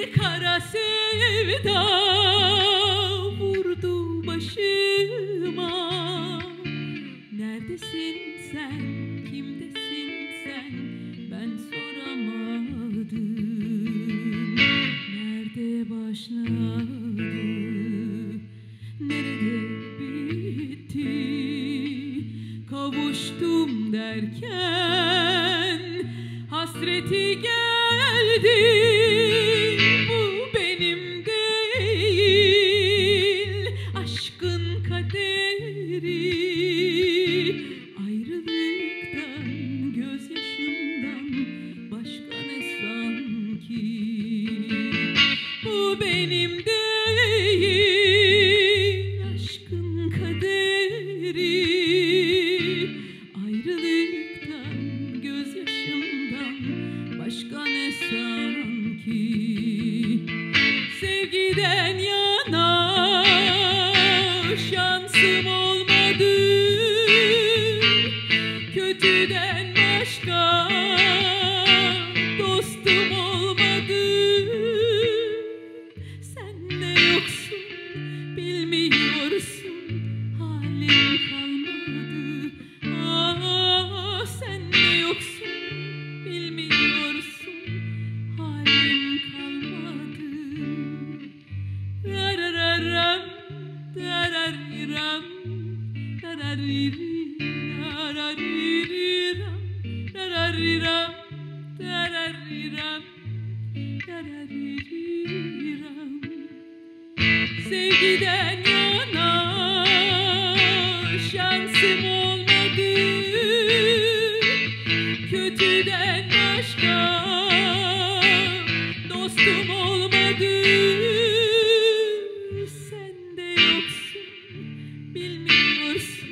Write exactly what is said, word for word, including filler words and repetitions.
Bir kara sevda vurdu başıma. Neredesin sen, kimdesin sen, ben soramadım. Nerede başladı, nerede bitti? Kavuştum derken hasreti geldi. Bu benim değil, aşkın kaderi. Ayrılıktan, gözyaşımdan başka ne sanki? Bu benim değil, aşkın kaderi. Ayrılıktan, gözyaşımdan başka ne sanki? Sevgiden yana şansım olmadı, kötüden başka dostum olmadı. Sen de yoksun, bilmiyorsun, halim kalmadı. Ah, sen de yoksun, bilmiyorsun, halim kalmadı. Rarararam, darariram, daraririram, darariram, darariram, daraririram. Sevgiden yana şansım olmadı, kötüden başka dostum olmadı. Sen de yoksun, bilmiyorsun,